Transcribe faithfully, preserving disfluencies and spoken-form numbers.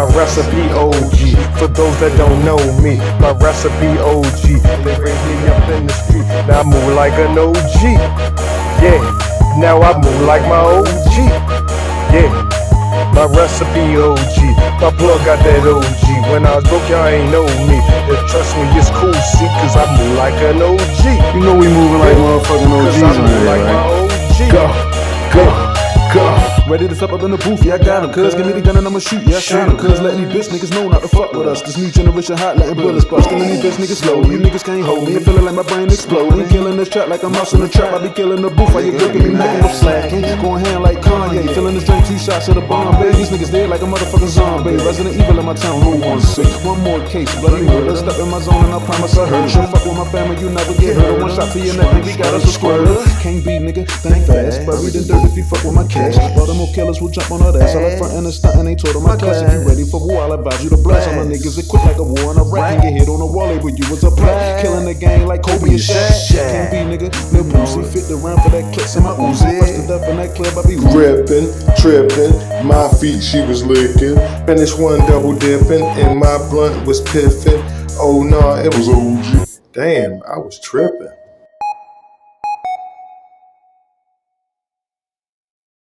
recipe O G. For those that don't know me, my recipe O G. They raised me up in the street, now I move like an O G. Yeah, now I move like my O G. Yeah, my recipe O G. My plug got that O G. When I was broke, y'all ain't know me. But trust me, it's cool, see, cause I move like an O G. You know we moving like motherfucking O Gs Cause I on move here, like right? my O G. Go, go, go. Ready to step up in the booth, yeah I got him. Cuz give me the gun and I'ma shoot, yeah I shot him. Cuz letting these bitch niggas know not to fuck with us. This new generation hot, letting bullets bust. Killing these bitch niggas slow, you niggas can't hold me. I'm feeling like my brain explode. Ain't killing this trap like a mouse in the trap. I be killing the booth while you looking me nothing but slacking. Going hand like Kanye, feeling this drink, two shots of the Bombay. These niggas dead like a motherfucking zombie. Resident Evil in my town, rule one six. One more case, bloody murder. Step in my zone and I promise I hurt. Show fuck with my family, you never get hurt. One shot to your neck, and we got us a squirter. Can't be nigga, think fast. Buried in dirt if you fuck with my cash. Baltimore killers will jump on that ass. All that front and the stunt and ain't told on my class. If you ready for war, I'll advise you to blast. All my niggas equipped like a war in Iraq. And get hit on the wall, but you was a play. Killing the gang like Kobe and Shaq. Can't be nigga, no pussy. Fit the round for that clips in my Uzi. Busted up in that club, I be ripping, tripping. My feet she was licking. Finished one double dipping, and my blunt was piffing. Oh nah, it was O G. Damn, I was tripping.